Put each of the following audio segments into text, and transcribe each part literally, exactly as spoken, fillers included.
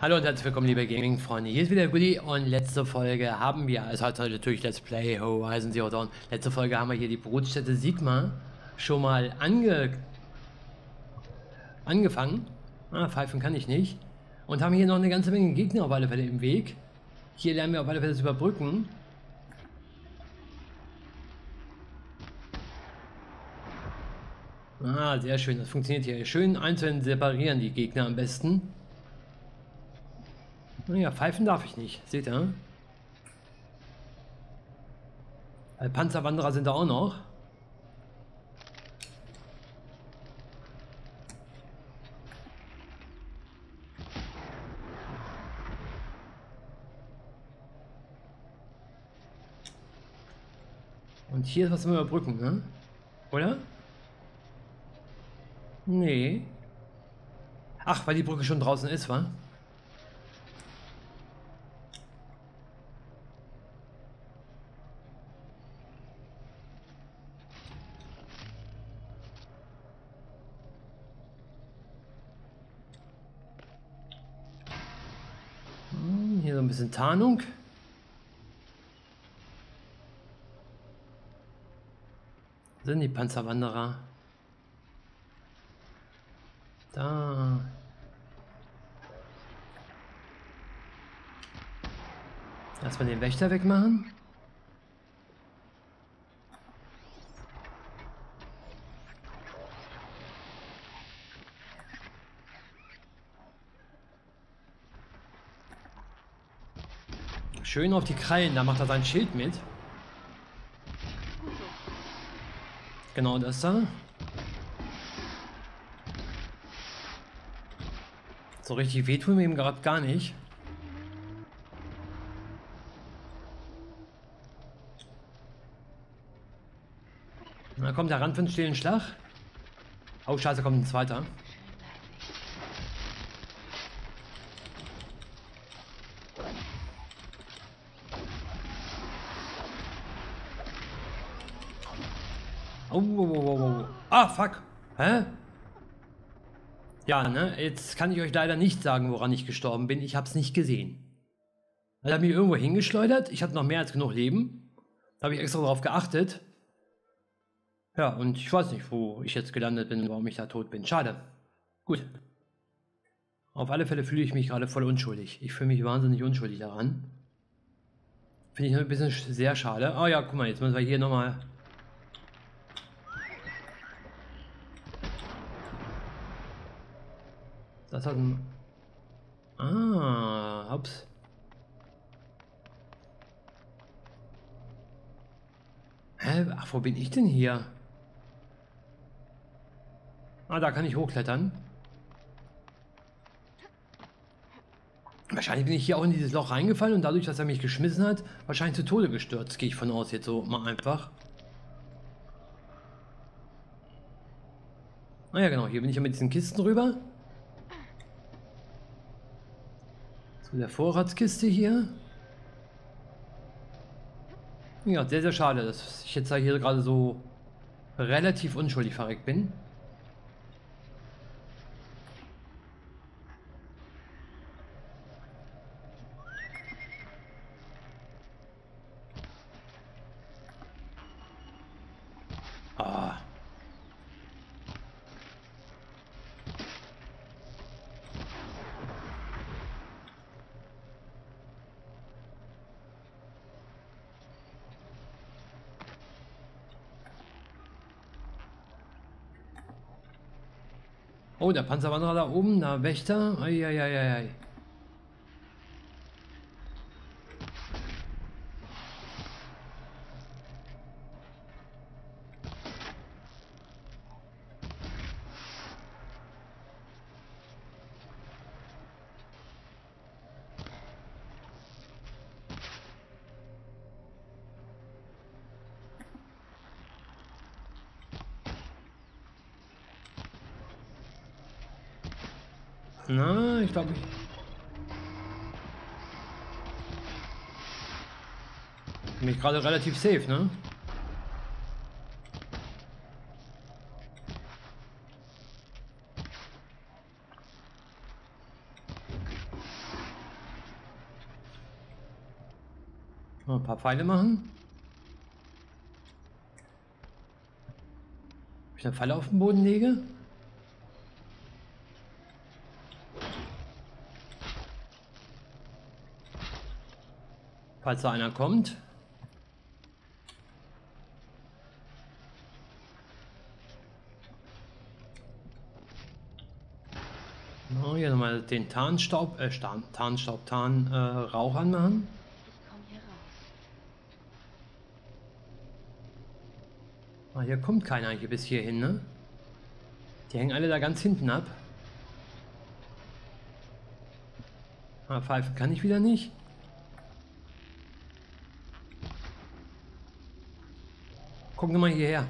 Hallo und herzlich willkommen, liebe Gaming-Freunde. Hier ist wieder Goodie und letzte Folge haben wir, also heute natürlich Let's Play Horizon Zero Dawn. Letzte Folge haben wir hier die Brutstätte Sigma schon mal ange angefangen. Ah, pfeifen kann ich nicht. Und haben hier noch eine ganze Menge Gegner auf alle Fälle im Weg. Hier lernen wir auf alle Fälle das überbrücken. Ah, sehr schön, das funktioniert hier. Schön einzeln separieren die Gegner am besten. Naja, pfeifen darf ich nicht, seht ihr? Weil Panzerwanderer sind da auch noch. Und hier ist was zum Überbrücken, ne? Oder? Nee. Ach, weil die Brücke schon draußen ist, wa? Hm, hier so ein bisschen Tarnung. Wo sind die Panzerwanderer? Da. Erstmal den Wächter wegmachen. Schön auf die Krallen, da macht er sein Schild mit. Genau das da. So richtig wehtun wir ihm gerade gar nicht. Da kommt der Rand für den stillen Schlag. Oh scheiße, kommt ein zweiter. Oh, oh, oh, oh, oh. Ah, fuck. Hä? Ja, ne? Jetzt kann ich euch leider nicht sagen, woran ich gestorben bin. Ich habe es nicht gesehen. Er hat mich irgendwo hingeschleudert. Ich hatte noch mehr als genug Leben. Da habe ich extra darauf geachtet. Ja, und ich weiß nicht, wo ich jetzt gelandet bin, warum ich da tot bin. Schade. Gut. Auf alle Fälle fühle ich mich gerade voll unschuldig. Ich fühle mich wahnsinnig unschuldig daran. Finde ich ein bisschen sehr schade. Oh ja, guck mal, jetzt müssen wir hier nochmal... Das hat ein... Ah, ups. Hä? Ach, wo bin ich denn hier? Ah, da kann ich hochklettern. Wahrscheinlich bin ich hier auch in dieses Loch reingefallen und dadurch, dass er mich geschmissen hat, wahrscheinlich zu Tode gestürzt. Gehe ich von aus, jetzt so mal einfach. Ah ja, genau, hier bin ich ja mit diesen Kisten rüber. Zu der Vorratskiste hier. Ja, sehr, sehr schade, dass ich jetzt hier gerade so relativ unschuldig verreckt bin. Ah. Oh, der Panzerwanderer da oben, der Wächter. Eieieiei. Na, ich glaube, ich... bin ich gerade relativ safe, ne? Noch ein paar Pfeile machen. Ob ich eine Falle auf den Boden lege? Falls da einer kommt. Oh, hier nochmal den Tarnstaub, äh, Tarn, Tarnstaub, Tarn, äh, Rauch anmachen. Ich komme hier raus. Ah, hier kommt keiner hier bis hierhin, ne? Die hängen alle da ganz hinten ab. Ah, pfeifen kann ich wieder nicht. Gucken wir mal hierher.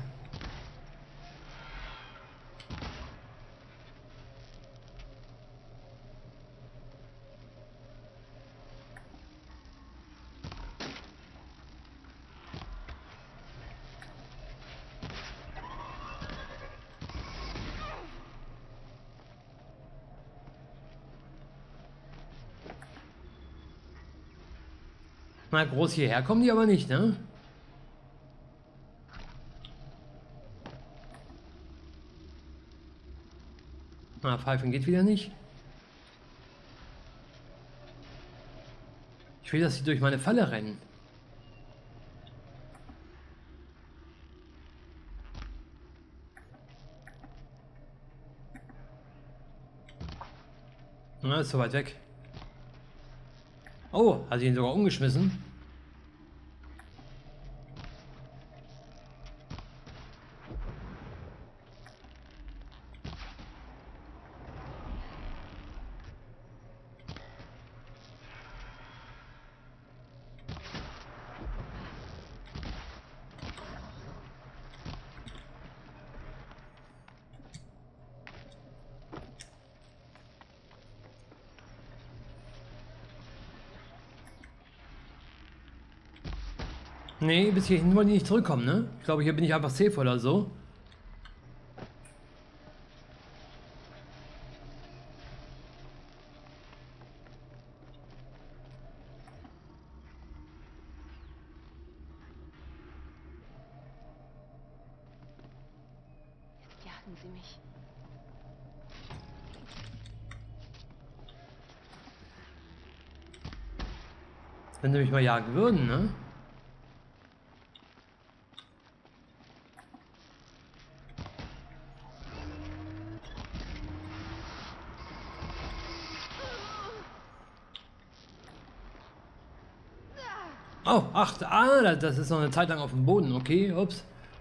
Na, groß hierher kommen die aber nicht, ne? Na, pfeifen geht wieder nicht. Ich will, dass sie durch meine Falle rennen. Na, ist so weit weg. Oh, hat ihn sogar umgeschmissen. Nee, bis hierhin wollen die nicht zurückkommen, ne? Ich glaube, hier bin ich einfach safe oder so. Jetzt jagen sie mich. Wenn sie mich mal jagen würden, ne? Oh, ach, ah, das ist noch eine Zeit lang auf dem Boden. Okay, ups.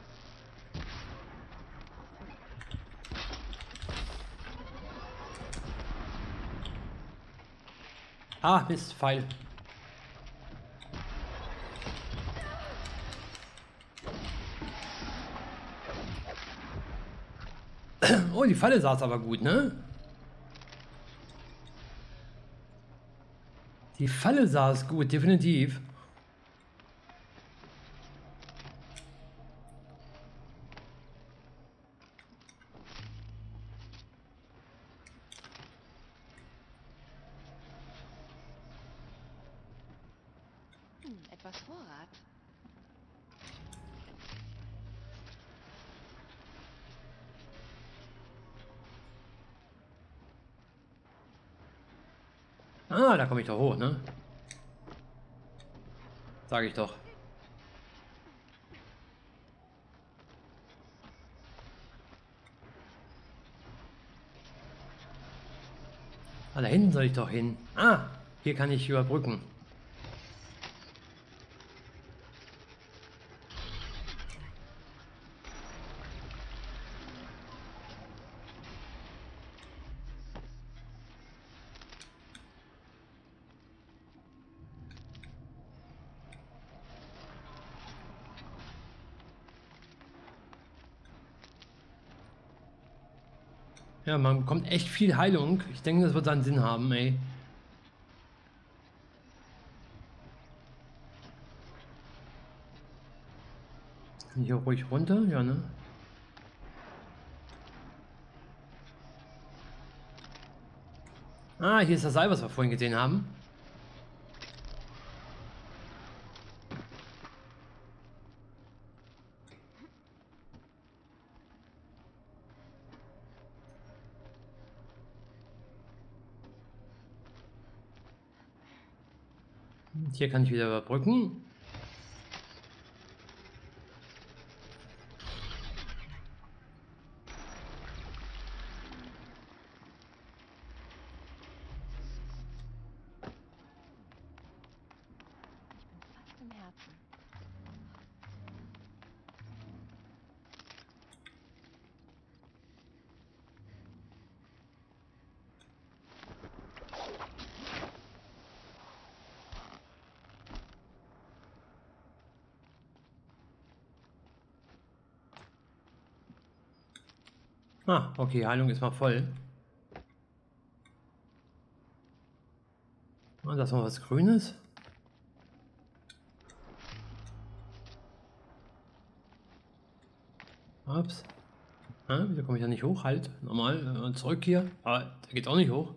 Ah, Mist, Pfeil. Oh, die Falle saß aber gut, ne? Die Falle saß gut, definitiv. Hm, etwas Vorrat. Ah, da komme ich doch hoch, ne? Sag ich doch. Ah, da hinten soll ich doch hin. Ah, hier kann ich überbrücken. Ja, man bekommt echt viel Heilung. Ich denke, das wird seinen Sinn haben, ey. Kann ich hier ruhig runter? Ja, ne? Ah, hier ist das Seil, was wir vorhin gesehen haben. Hier kann ich wieder überbrücken. Fast im Herzen. Ah, okay, Heilung ist mal voll. Und das ist noch was Grünes. Ups. Ah, wieso komme ich da nicht hoch? Halt, normal, äh, zurück hier. Ah, der geht auch nicht hoch.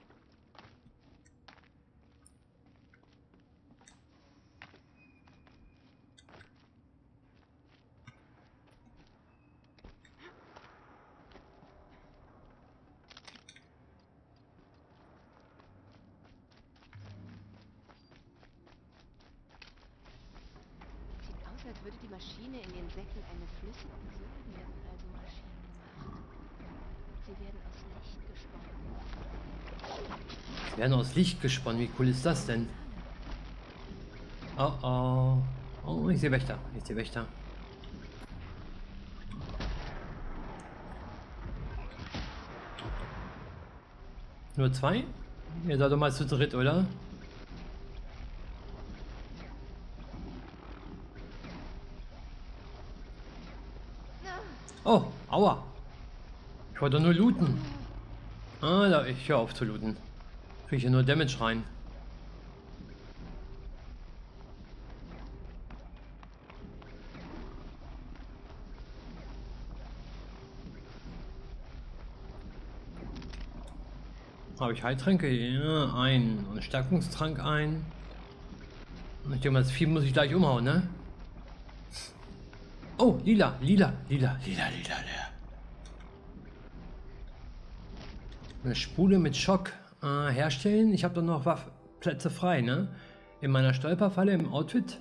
Sieht aus, als würde die Maschine in den Säcken eine flüssige... So werden also Maschinen gemacht. Sie werden aus Licht gesponnen. Sie werden aus Licht gesponnen. Wie cool ist das denn? Oh oh. Oh, ich sehe Wächter. Ich sehe Wächter. Nur zwei? Ihr seid doch mal zu dritt, oder? Oh, aua. Ich wollte nur looten. Ah, da, ich höre auf zu looten. Kriege ich hier nur Damage rein. Habe ich Heiltränke? Ja, ein. Und Stärkungstrank ein. Und ich denke mal, das Vieh muss ich gleich umhauen, ne? Oh, lila, lila, lila, lila, lila, lila. Eine Spule mit Schock äh, herstellen. Ich habe doch noch Waff Plätze frei, ne? In meiner Stolperfalle im Outfit.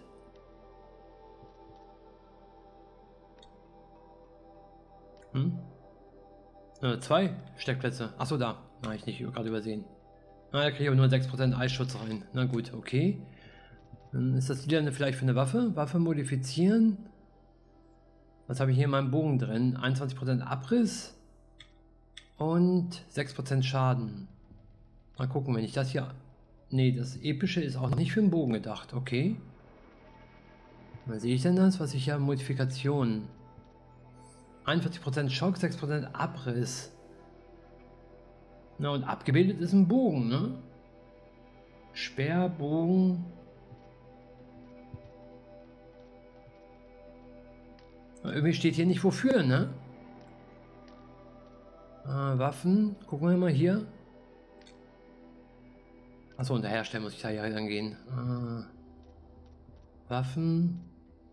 Hm? Äh, zwei Steckplätze. Achso, da. Habe ich nicht gerade übersehen. Na, da kriege ich aber nur sechs Prozent Eisschutz rein. Na gut, okay. Dann ist das wieder vielleicht für eine Waffe. Waffe modifizieren. Was habe ich hier in meinem Bogen drin? einundzwanzig Prozent Abriss. Und sechs Prozent Schaden. Mal gucken, wenn ich das hier... Nee, das Epische ist auch nicht für den Bogen gedacht. Okay. Was sehe ich denn das? Was ich ja... Modifikation. einundvierzig Prozent Schock, sechs Prozent Abriss. Na, und abgebildet ist ein Bogen, ne? Speer, Bogen. Irgendwie steht hier nicht wofür, ne? Äh, Waffen. Gucken wir mal hier. Achso, und herstellen muss ich da ja dann gehen. Äh, Waffen.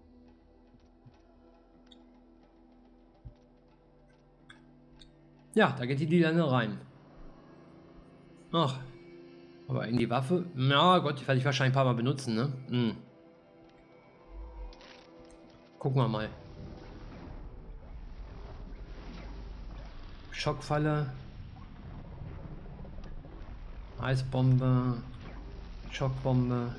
Ja, da geht die Lilane rein. Ach. Aber in die Waffe. Na Gott, die werde ich wahrscheinlich ein paar Mal benutzen, ne? Hm. Gucken wir mal. Schockfalle. Eisbombe. Schockbombe.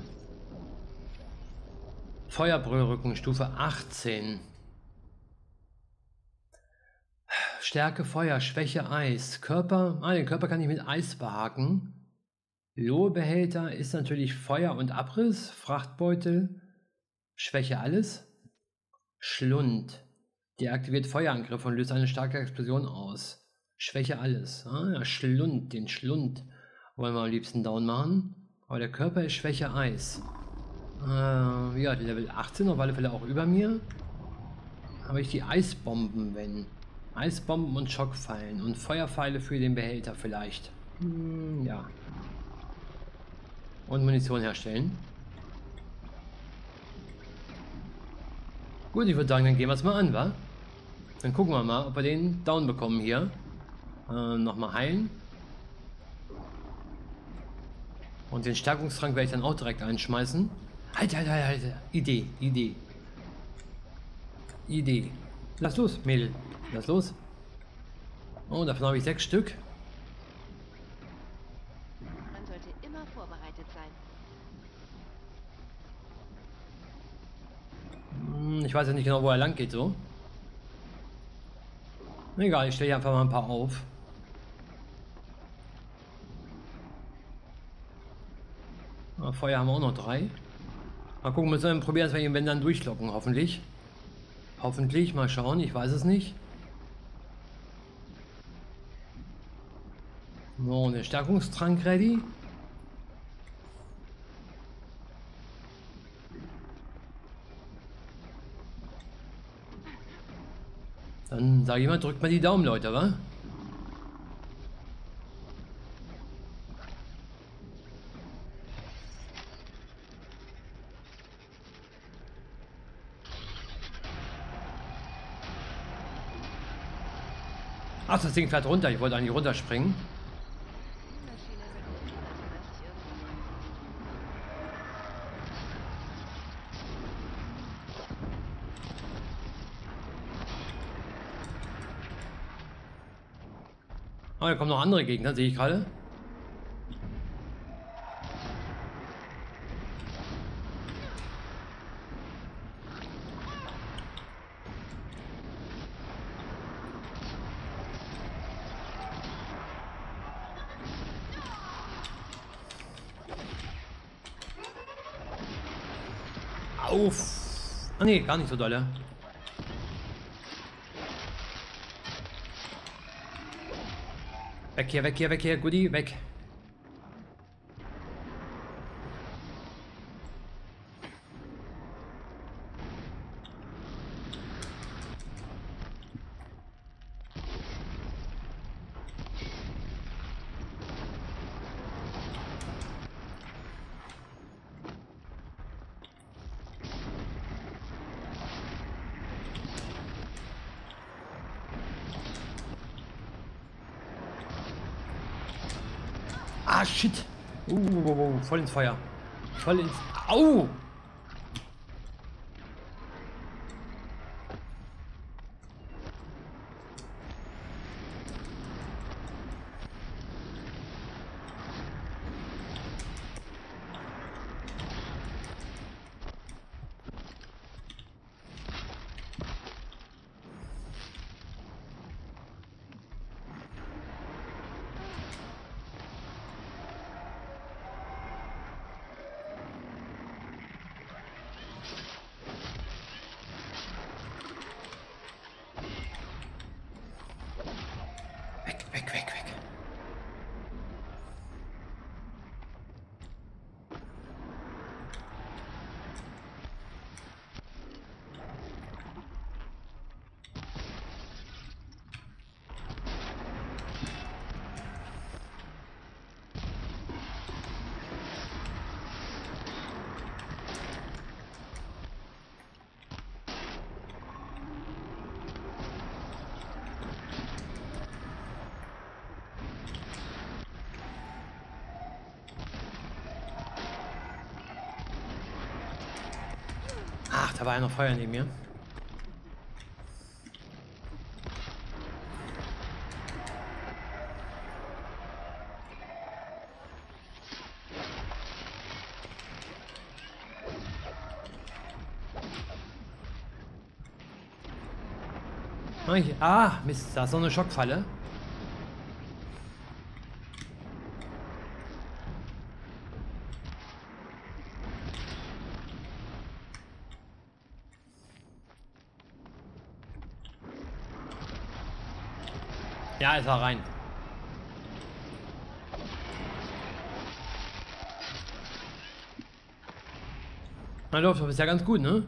Feuerbrüllrücken, Stufe achtzehn. Stärke Feuer, Schwäche Eis. Körper, ah, den Körper kann ich mit Eis behaken. Lohbehälter ist natürlich Feuer und Abriss. Frachtbeutel, Schwäche alles. Schlund. Deaktiviert Feuerangriff und löst eine starke Explosion aus. Schwäche alles. Ah, ja, Schlund, den Schlund wollen wir am liebsten down machen. Aber der Körper ist Schwäche Eis. Äh, ja, Level achtzehn auf alle Fälle auch über mir. Habe ich die Eisbomben, wenn. Eisbomben und Schockpfeilen und Feuerpfeile für den Behälter vielleicht. Hm, ja. Und Munition herstellen. Gut, ich würde sagen, dann gehen wir es mal an, wa? Dann gucken wir mal, ob wir den down bekommen hier. Äh, nochmal heilen. Und den Stärkungstrank werde ich dann auch direkt einschmeißen. Alter, Alter, Alter. Idee, Idee. Idee. Lass los, Mädel. Lass los. Oh, davon habe ich sechs Stück. Man sollte immer vorbereitet sein. Hm, ich weiß ja nicht genau, wo er lang geht, so. Egal, ich stelle hier einfach mal ein paar auf. Ah, Feuer haben wir auch noch drei. Mal gucken, müssen wir probieren, dass wir ihn, wenn dann durchlocken, hoffentlich. Hoffentlich, mal schauen, ich weiß es nicht. So, eine Stärkungstrank ready. Dann sage ich mal, drückt mal die Daumen, Leute, wa? Ach, das Ding fährt runter. Ich wollte eigentlich runterspringen. Die Maschine wird nicht zulassen, dass ich irgendwas Ah, da kommen noch andere Gegner, sehe ich gerade. Auf! Ah ne, gar nicht so dolle. Weg hier, weg hier, weg hier, Goodie, weg. Ah, shit. Uh, uh, uh, voll ins Feuer. Voll ins... Au! Weg, weg, weg, weg. Ach, da war ja noch Feuer neben mir. Ah, hier- ah, Mist, da ist noch eine Schockfalle. Ja, es war rein. Na läuft doch bisher ganz gut, ne?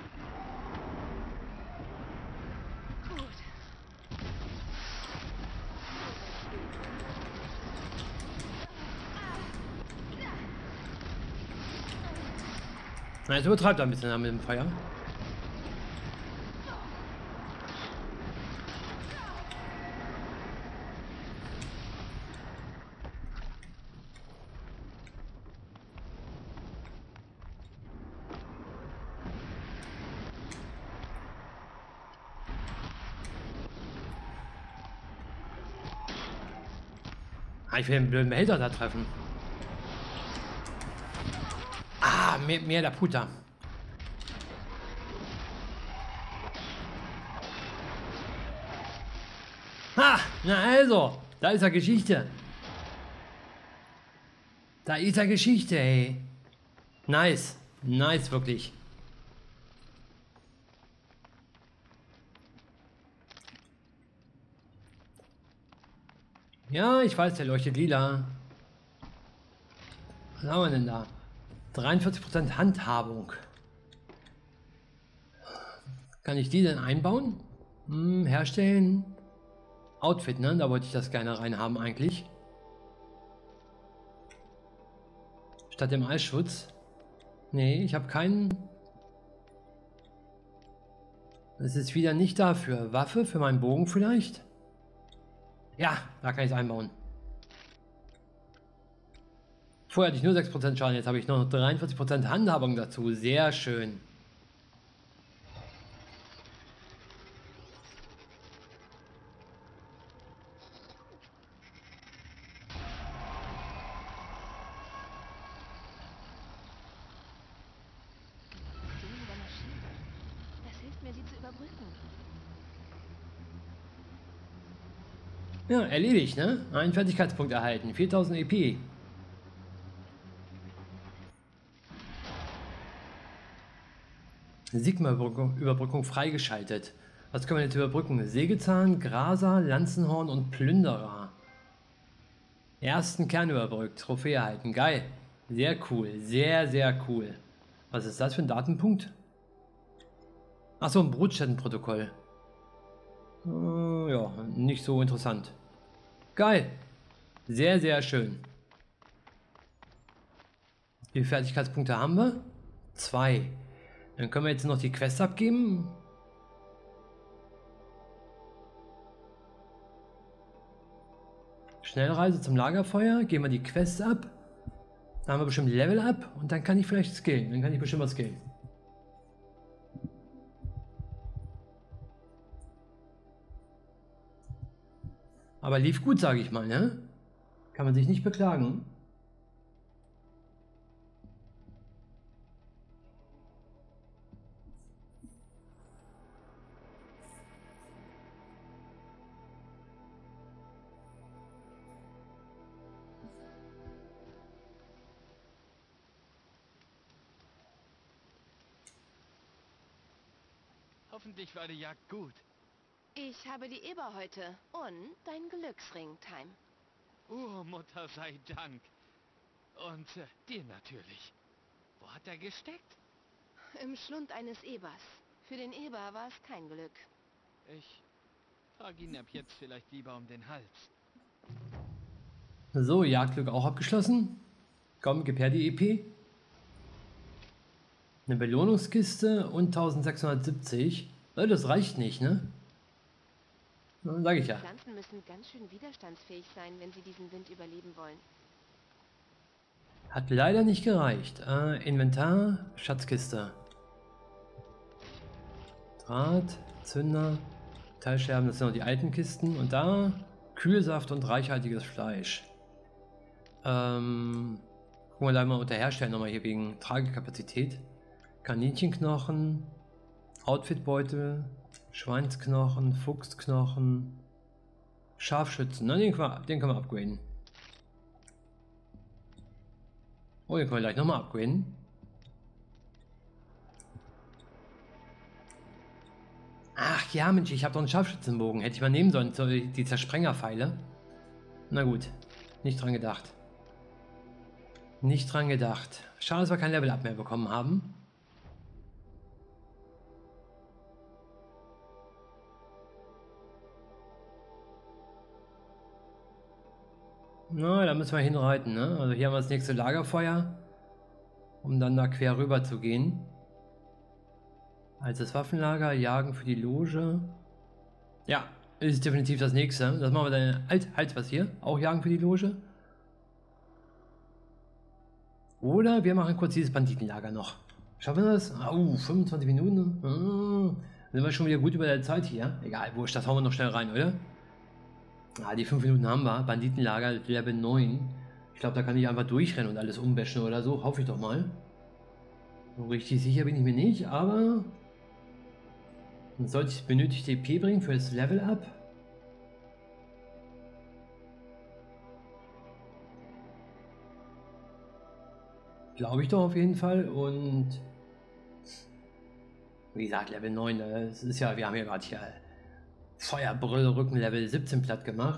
Na, jetzt übertreibt er ein bisschen mit dem Feuer. Ah, ich will den blöden Behälter da treffen. Ah, mehr, mehr der Puter. Ha, na also, da ist ja Geschichte. Da ist ja Geschichte, ey. Nice, nice, wirklich. Ja, ich weiß, der leuchtet lila. Was haben wir denn da? dreiundvierzig Prozent Handhabung. Kann ich die denn einbauen? Hm, herstellen. Outfit, ne? Da wollte ich das gerne reinhaben eigentlich. Statt dem Eisschutz. Nee, ich habe keinen. Das ist wieder nicht dafür. Waffe für meinen Bogen vielleicht? Ja, da kann ich es einbauen. Vorher hatte ich nur sechs Prozent Schaden, jetzt habe ich noch dreiundvierzig Prozent Handhabung dazu. Sehr schön. Das hilft mir, sie zu überbrücken. Ja, erledigt, ne? Einen Fertigkeitspunkt erhalten. viertausend E P. Sigma-Überbrückung freigeschaltet. Was können wir jetzt überbrücken? Sägezahn, Graser, Lanzenhorn und Plünderer. Ersten Kern überbrückt. Trophäe erhalten. Geil. Sehr cool. Sehr, sehr cool. Was ist das für ein Datenpunkt? Achso, ein Brutstättenprotokoll. Äh, ja, nicht so interessant. Geil. Sehr, sehr schön. Wie viele Fertigkeitspunkte haben wir? Zwei. Dann können wir jetzt noch die Quest abgeben. Schnellreise zum Lagerfeuer. Geben wir die Quest ab. Dann haben wir bestimmt Level up. Und dann kann ich vielleicht skillen. Dann kann ich bestimmt was skillen. Aber lief gut, sage ich mal, ne? Kann man sich nicht beklagen. Hoffentlich war die Jagd gut. Ich habe die Eber heute und dein Glücksring, Time. Urmutter sei Dank. Und äh, dir natürlich. Wo hat er gesteckt? Im Schlund eines Ebers. Für den Eber war es kein Glück. Ich trage ihn ab jetzt vielleicht lieber um den Hals. So, Jagdglück auch abgeschlossen. Komm, gib her die E P. Eine Belohnungskiste und eintausendsechshundertsiebzig. Das reicht nicht, ne? Sag ich ja. Die Pflanzen müssen ganz schön widerstandsfähig sein, wenn sie diesen Wind überleben wollen. Hat leider nicht gereicht. Äh, Inventar, Schatzkiste. Draht, Zünder, Teilscherben, das sind noch die alten Kisten. Und da Kühlsaft und reichhaltiges Fleisch. Ähm, gucken wir da mal unter Herstellen nochmal hier wegen Tragekapazität. Kaninchenknochen, Outfitbeutel, Schweinsknochen, Fuchsknochen, Scharfschützen. Na, den können wir, den können wir upgraden. Oh, den können wir gleich nochmal upgraden. Ach ja, Mensch, ich habe doch einen Scharfschützenbogen. Hätte ich mal nehmen sollen, so die Zersprengerpfeile. Na gut, nicht dran gedacht. Nicht dran gedacht. Schade, dass wir kein Level-Up mehr bekommen haben. Na, da müssen wir hinreiten, ne? Also hier haben wir das nächste Lagerfeuer, um dann da quer rüber zu gehen. Altes Waffenlager, Jagen für die Loge. Ja, ist definitiv das nächste. Das machen wir dann. Halt, halt, was hier? Auch Jagen für die Loge? Oder wir machen kurz dieses Banditenlager noch. Schaffen wir das? Ah, uh, fünfundzwanzig Minuten. Ah, sind wir schon wieder gut über der Zeit hier. Egal, wurscht, das hauen wir noch schnell rein, oder? Ah, die fünf Minuten haben wir. Banditenlager Level neun. Ich glaube, da kann ich einfach durchrennen und alles umbashen oder so. Hoffe ich doch mal. So richtig sicher bin ich mir nicht, aber... Sollte ich benötigte E P bringen für das Level Up? Glaube ich doch auf jeden Fall. Und... Wie gesagt, Level neun, das ist ja... Wir haben ja gerade hier... Feuerbrüllrücken Level siebzehn platt gemacht.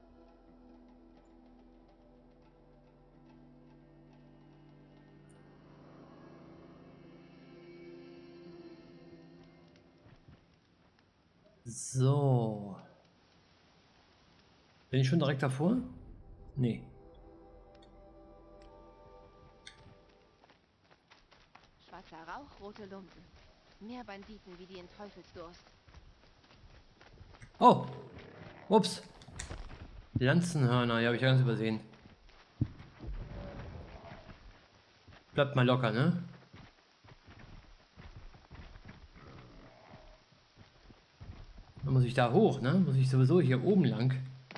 So. Bin ich schon direkt davor? Nee. Schwarzer Rauch, rote Lumpen. Mehr Banditen wie die in Teufelsdurst. Oh! Ups! Lanzenhörner, die habe ich ja ganz übersehen. Bleibt mal locker, ne? Dann muss ich da hoch, ne? Muss ich sowieso hier oben lang.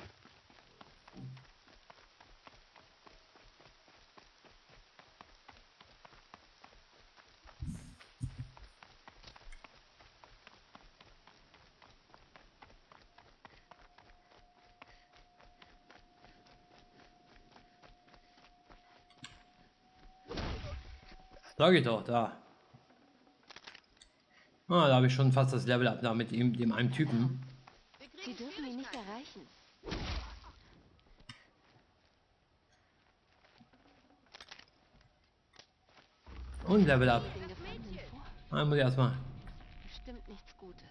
Sag ich doch, da. Ah, da habe ich schon fast das Level ab, da mit ihm, dem einen Typen. Sie dürfen ihn nicht erreichen. Und Level ab. Den Gefangenen vor. Ah, muss ich erstmal. Bestimmt nichts Gutes.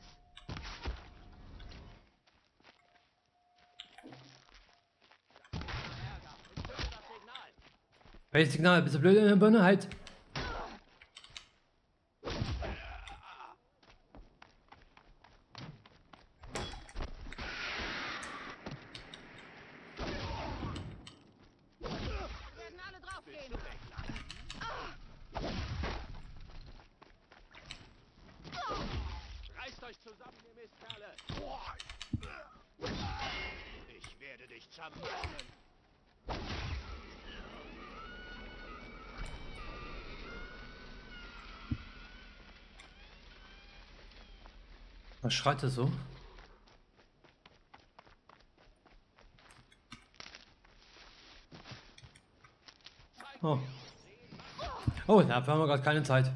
Welches Signal? Bist du blöd in der Birne? Halt! Werden alle draufgehen. Reißt euch zusammen, ihr Mistkerle! Ich werde dich zermürben! Was schreit es so? Oh. Oh, dafür haben wir gerade keine Zeit.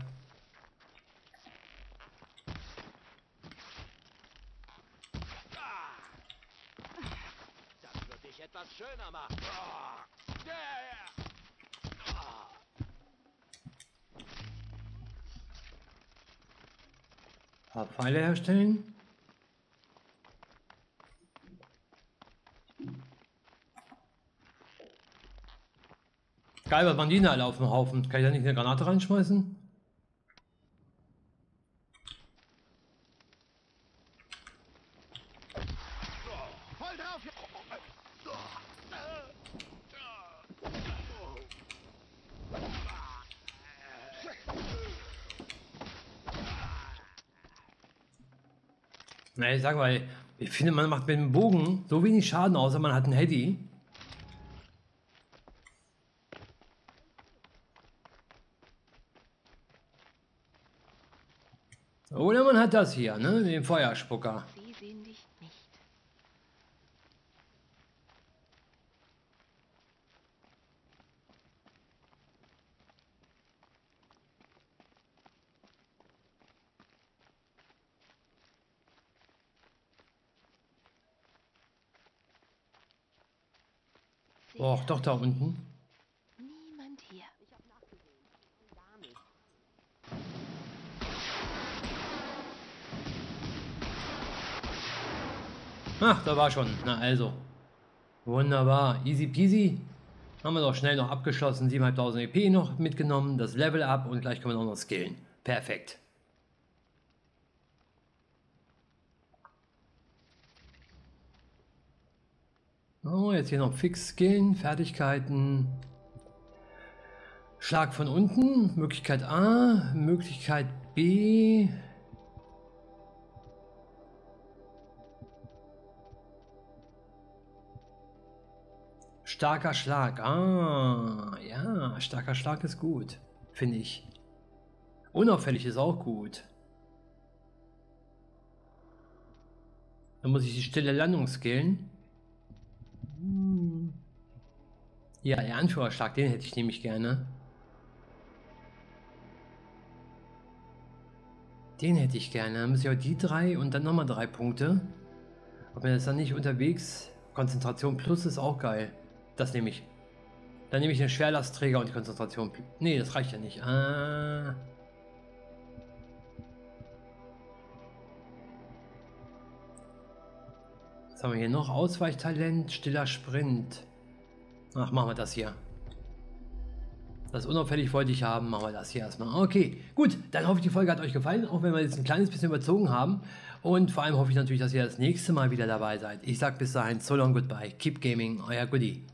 Das wird dich etwas schöner machen. Ein paar Pfeile herstellen. Geil, was waren die denn alle auf dem Haufen? Kann ich da nicht eine Granate reinschmeißen? Voll drauf! Na, ich sag mal, ich finde, man macht mit dem Bogen so wenig Schaden, außer man hat ein Heady. Oder man hat das hier, ne? Den Feuerspucker. Sie sehen dich nicht. Oh, doch da unten. Niemand hier. Ach, da war schon. Na also. Wunderbar. Easy peasy. Haben wir doch schnell noch abgeschlossen. siebentausendfünfhundert E P noch mitgenommen. Das Level up und gleich können wir noch noch skillen. Perfekt. Oh, jetzt hier noch fix skillen. Fertigkeiten. Schlag von unten. Möglichkeit A. Möglichkeit B. Starker Schlag. Ah, ja, starker Schlag ist gut, finde ich. Unauffällig ist auch gut. Dann muss ich die stille Landung skillen. Ja, der Anführerschlag, den hätte ich nämlich gerne. Den hätte ich gerne. Dann muss ich auch die drei und dann nochmal drei Punkte. Ob mir das dann nicht unterwegs... Konzentration Plus ist auch geil. Das nehme ich. Dann nehme ich den Schwerlastträger und die Konzentration. Nee, das reicht ja nicht. Ah. Was haben wir hier noch? Ausweichtalent, stiller Sprint. Ach, machen wir das hier. Das unauffällig wollte ich haben, machen wir das hier erstmal. Okay, gut, dann hoffe ich, die Folge hat euch gefallen, auch wenn wir jetzt ein kleines bisschen überzogen haben. Und vor allem hoffe ich natürlich, dass ihr das nächste Mal wieder dabei seid. Ich sage bis dahin, so long, goodbye, keep gaming, euer Goodie.